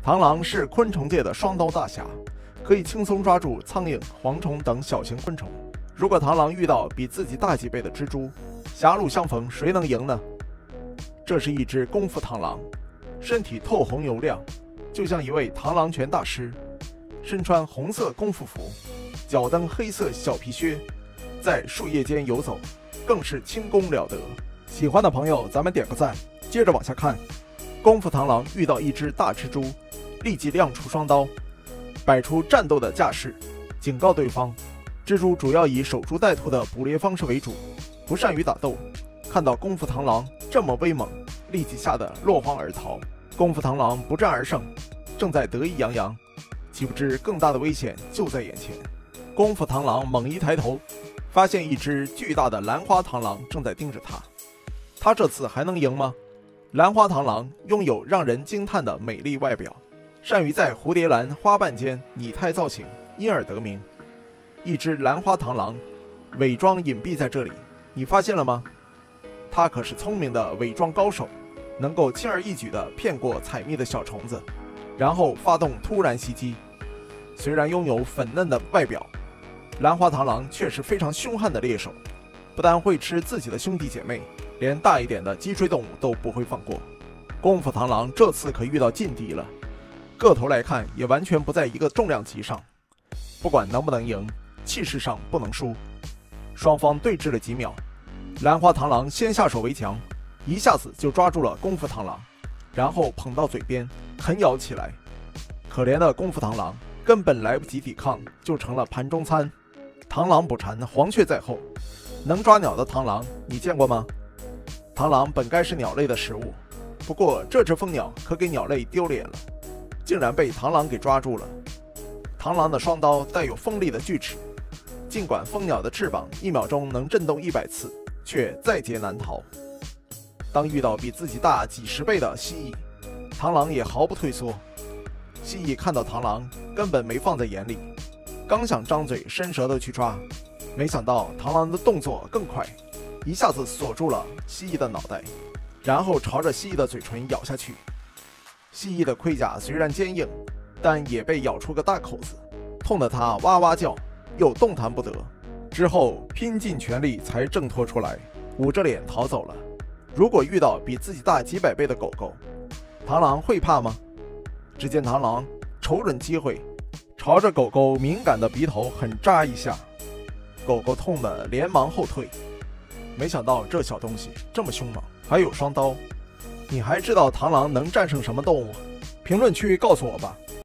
螳螂是昆虫界的双刀大侠，可以轻松抓住苍蝇、蝗虫等小型昆虫。如果螳螂遇到比自己大几倍的蜘蛛，狭路相逢，谁能赢呢？这是一只功夫螳螂，身体透红油亮，就像一位螳螂拳大师，身穿红色功夫服，脚蹬黑色小皮靴，在树叶间游走，更是轻功了得。喜欢的朋友，咱们点个赞。接着往下看，功夫螳螂遇到一只大蜘蛛，立即亮出双刀，摆出战斗的架势，警告对方。蜘蛛主要以守株待兔的捕猎方式为主，不善于打斗。看到功夫螳螂这么威猛，立即吓得落荒而逃。功夫螳螂不战而胜，正在得意洋洋，岂不知更大的危险就在眼前。功夫螳螂猛一抬头，发现一只巨大的兰花螳螂正在盯着他。他这次还能赢吗？兰花螳螂拥有让人惊叹的美丽外表，善于在蝴蝶兰花瓣间拟态造型，因而得名。一只兰花螳螂伪装隐蔽在这里，你发现了吗？它可是聪明的伪装高手，能够轻而易举地骗过采蜜的小虫子，然后发动突然袭击。虽然拥有粉嫩的外表，兰花螳螂却是非常凶悍的猎手，不但会吃自己的兄弟姐妹，连大一点的脊椎动物都不会放过。功夫螳螂这次可遇到劲敌了，个头来看也完全不在一个重量级上，不管能不能赢，气势上不能输。双方对峙了几秒，兰花螳螂先下手为强，一下子就抓住了功夫螳螂，然后捧到嘴边啃咬起来。可怜的功夫螳螂根本来不及抵抗，就成了盘中餐。螳螂捕蝉，黄雀在后，能抓鸟的螳螂你见过吗？螳螂本该是鸟类的食物，不过这只蜂鸟可给鸟类丢脸了，竟然被螳螂给抓住了。螳螂的双刀带有锋利的锯齿，尽管蜂鸟的翅膀1秒钟能震动100次，却在劫难逃。当遇到比自己大几十倍的蜥蜴，螳螂也毫不退缩。蜥蜴看到螳螂根本没放在眼里，刚想张嘴伸舌头去抓，没想到螳螂的动作更快，一下子锁住了蜥蜴的脑袋，然后朝着蜥蜴的嘴唇咬下去。蜥蜴的盔甲虽然坚硬，但也被咬出个大口子，痛得它哇哇叫，又动弹不得。之后拼尽全力才挣脱出来，捂着脸逃走了。如果遇到比自己大几百倍的狗狗，螳螂会怕吗？只见螳螂瞅准机会，朝着狗狗敏感的鼻头狠扎一下，狗狗痛得连忙后退。没想到这小东西这么凶猛，还有双刀。你还知道螳螂能战胜什么动物？评论区告诉我吧。